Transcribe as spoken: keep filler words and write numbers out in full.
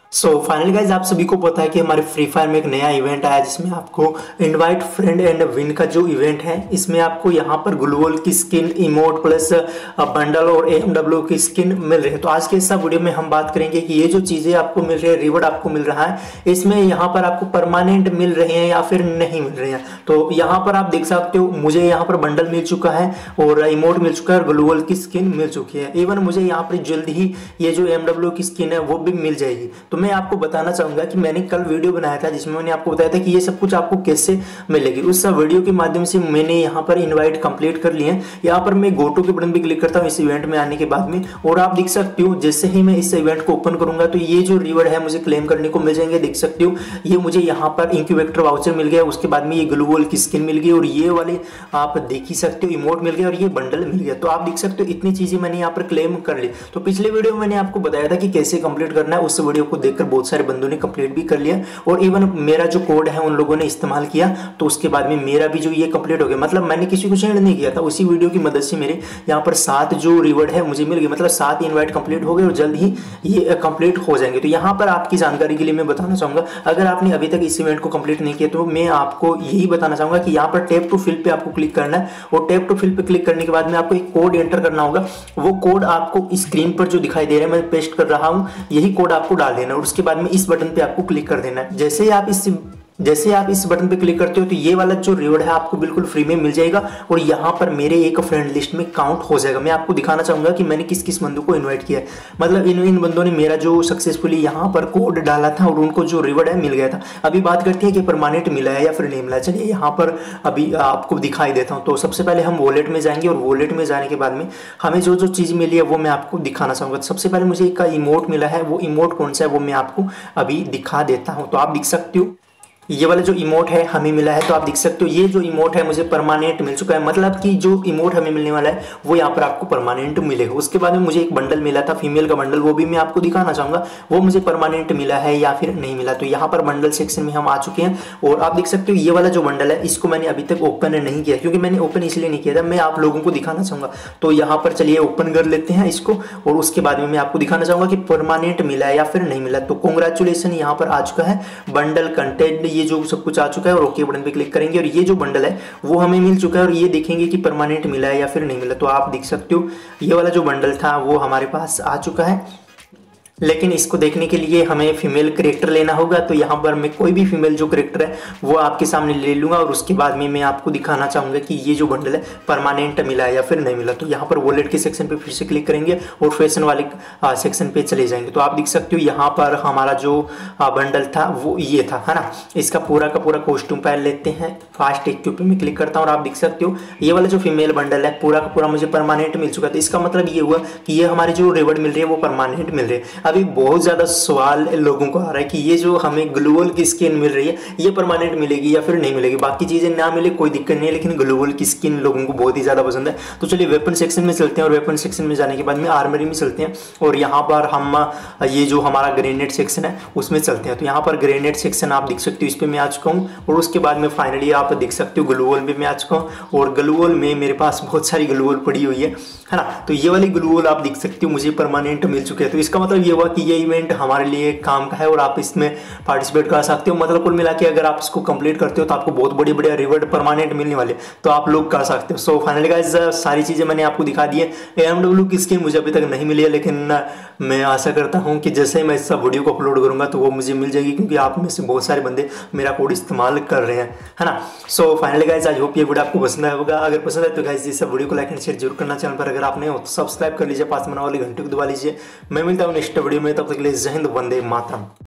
So finally guys आप सभी को पता है कि हमारे फ्री फायर में एक नया इवेंट आया जिसमें आपको इनवाइट फ्रेंड एंड विन का जो इवेंट है इसमें आपको यहाँ पर ग्लूवल की स्किन, इमोट प्लस बंडल और एमडब्ल्यू की स्किन मिल रही है। तो आज के इस वीडियो में हम बात करेंगे कि ये जो चीजें आपको मिल रही है, रिवॉर्ड आपको मिल रहा है, इसमें यहाँ पर आपको परमानेंट मिल रहे हैं या फिर नहीं मिल रहे हैं। तो यहाँ पर आप देख सकते हो मुझे यहाँ पर बंडल मिल चुका है और इमोट मिल चुका है और ग्लूवल की स्किन मिल चुकी है। इवन मुझे यहाँ पर जल्द ही ये जो एमडब्ल्यू की स्किन है वो भी मिल जाएगी। तो मैं आपको बताना चाहूंगा कि मैंने कल वीडियो बनाया था जिसमें मैंने आपको बताया था कि ये सब कुछ आपको कैसे मिलेगी। उस सब वीडियो के माध्यम से मैंने यहाँ पर इनवाइट कंप्लीट कर लिए हैं। यहाँ पर मैं गो टू के बटन भी क्लिक करता हूँ इस इवेंट में आने के बाद में, और आप देख सकते हो जैसे ही मैं इस इवेंट को ओपन करूंगा तो ये जो रिवॉर्ड है मुझे क्लेम करने को मिल जाएंगे। देख सकते हो ये मुझे यहाँ पर इंक्यूबेटर वाउचर मिल गया, उसके बाद में ये ग्लूवल की स्किन मिल गई और ये वाले आप देख ही सकते हो इमोट मिल गया और ये बंडल मिल गया। तो आप देख सकते हो इतनी चीजें मैंने यहाँ पर क्लेम कर ली। तो पिछले वीडियो में मैंने आपको बताया था कि कैसे कंप्लीट करना है, उस वीडियो को देखकर बहुत सारे बंदों ने कंप्लीट भी कर लिया और इवन मेरा जो कोड है उन लोगों ने इस्तेमाल किया, तो उसके बाद में मेरा भी जो ये कंप्लीट हो गया। मतलब मैंने किसी को सेंड नहीं किया था, उसी वीडियो की मदद से मेरे यहाँ पर सात जो रिवॉर्ड है मुझे मिल गए, मतलब सात इनवाइट कंप्लीट हो गए और जल्द ही ये कंप्लीट हो जाएंगे। तो यहाँ पर आपकी जानकारी के लिए मैं बताना चाहूंगा, अगर आपने अभी तक इस इवेंट को कंप्लीट नहीं किया तो मैं आपको यही बताना चाहूंगा कि यहाँ पर टैप टू फिल पे आपको क्लिक करना है और टैप टू फिल पे क्लिक करने के बाद में आपको एक कोड एंटर करना होगा। वो कोड आपको स्क्रीन पर जो दिखाई दे रहा है मैं पेस्ट कर रहा हूँ, यही कोड आपको डाल देना और उसके बाद में इस बटन पे आपको क्लिक कर देना है। जैसे ही आप इस जैसे आप इस बटन पे क्लिक करते हो तो ये वाला जो रिवॉर्ड है आपको बिल्कुल फ्री में मिल जाएगा और यहाँ पर मेरे एक फ्रेंड लिस्ट में काउंट हो जाएगा। मैं आपको दिखाना चाहूंगा कि मैंने किस किस बंदों को इनवाइट किया है। मतलब इन इन बंदों ने मेरा जो सक्सेसफुली यहाँ पर कोड डाला था और उनको जो रिवॉर्ड है मिल गया था। अभी बात करते हैं कि परमानेंट मिला है या फिर नहीं मिला। चलिए यहाँ पर अभी आपको दिखाई देता हूँ। तो सबसे पहले हम वॉलेट में जाएंगे और वॉलेट में जाने के बाद में हमें जो जो चीज़ मिली है वो मैं आपको दिखाना चाहूँगा। सबसे पहले मुझे एक इमोट मिला है, वो इमोट कौन सा है वो मैं आपको अभी दिखा देता हूँ। तो आप देख सकते हो ये वाला जो इमोट है हमें मिला है। तो आप देख सकते हो ये जो इमोट है मुझे परमानेंट मिल चुका है, मतलब कि जो इमोट हमें मिलने वाला है वो यहाँ पर आपको परमानेंट मिलेगा। उसके बाद में मुझे एक बंडल मिला था, फीमेल का बंडल, वो भी मैं आपको दिखाना चाहूंगा वो मुझे परमानेंट मिला है या फिर नहीं मिला। तो यहाँ पर बंडल सेक्शन में हम आ चुके हैं और आप देख सकते हो ये वाला जो बंडल है इसको मैंने अभी तक ओपन नहीं किया, क्योंकि मैंने ओपन इसलिए नहीं किया था, मैं आप लोगों को दिखाना चाहूंगा। तो यहाँ पर चलिए ओपन कर लेते हैं इसको और उसके बाद में मैं आपको दिखाना चाहूंगा कि परमानेंट मिला है या फिर नहीं मिला। तो कॉन्ग्रेचुलेसन यहाँ पर आ चुका है, बंडल कंटेंट ये जो सब कुछ आ चुका है और ओके बटन पे क्लिक करेंगे और ये जो बंडल है वो हमें मिल चुका है और ये देखेंगे कि परमानेंट मिला है या फिर नहीं मिला। तो आप देख सकते हो ये वाला जो बंडल था वो हमारे पास आ चुका है, लेकिन इसको देखने के लिए हमें फीमेल करेक्टर लेना होगा। तो यहाँ पर मैं कोई भी फीमेल जो करेक्टर है वो आपके सामने ले लूँगा और उसके बाद में मैं आपको दिखाना चाहूँगा कि ये जो बंडल है परमानेंट मिला है या फिर नहीं मिला। तो यहाँ पर वॉलेट के सेक्शन पे फिर से क्लिक करेंगे और फैशन वाले सेक्शन पे चले जाएंगे। तो आप देख सकते हो यहाँ पर हमारा जो बंडल था वो ये था, है ना। इसका पूरा का पूरा कॉस्ट्यूम पहन लेते हैं, फास्ट इक्विप में क्लिक करता हूँ और आप देख सकते हो ये वाला जो फीमेल बंडल है पूरा का पूरा मुझे परमानेंट मिल चुका था। इसका मतलब ये हुआ कि ये हमारी जो रिवॉर्ड मिल रही है वो परमानेंट मिल रही है। अभी बहुत ज्यादा सवाल लोगों को आ रहा है कि ये जो हमें ग्लूवल की स्किन मिल रही है ये परमानेंट मिलेगी या फिर नहीं मिलेगी। बाकी चीजें ना मिले कोई दिक्कत नहीं है, लेकिन ग्लूवल की स्किन लोगों को बहुत ही ज्यादा पसंद है। तो चलिए वेपन सेक्शन में चलते हैं और वेपन सेक्शन में जाने के बाद में आर्मरी में चलते हैं और यहाँ पर हम ये जो हमारा ग्रेनेड सेक्शन है उसमें चलते हैं। तो यहाँ पर ग्रेनेड सेक्शन आप देख सकते हो, इस पर मैं आ चुका हूँ और उसके बाद में फाइनली आप देख सकते हो ग्लूवल में मैं आ चुका हूँ और ग्लूवल में मेरे पास बहुत सारी ग्लूवल पड़ी हुई है, है ना। तो ये वाली ग्लूवल आप देख सकते हो मुझे परमानेंट मिल चुके हैं। तो इसका मतलब ये हुआ कि ये इवेंट हमारे लिए काम का है और आप इसमें पार्टिसिपेट कर सकते हो। मतलब कुल मिला के अगर आप इसको कंप्लीट करते हो तो आपको बहुत बड़ी बड़ी रिवॉर्ड परमानेंट मिलने वाले, तो आप लोग कर सकते हो। सो फाइनली गाइस सारी चीजें मैंने आपको दिखा दी है। एमडब्ल्यू की स्किन मुझे अभी तक नहीं मिली है, लेकिन मैं आशा करता हूं कि जैसे ही मैं इस वीडियो को अपलोड करूंगा तो वो मुझे मिल जाएगी, क्योंकि आप में से बहुत सारे बंदे मेरा कोड इस्तेमाल कर रहे हैं, है ना। So finally guys I hope ये वीडियो आपको पसंद आया होगा। अगर पसंद है तो गाइस इस वीडियो को लाइक एंड शेयर जरूर करना। चैनल पर अगर आप नहीं हो तो सब्सक्राइब कर लीजिए, पास में वाली घंटे को दबा लीजिए। मैं मिलता हूँ नेक्स्ट वीडियो में, तब तक के लिए जय हिंद, वंदे मातरम।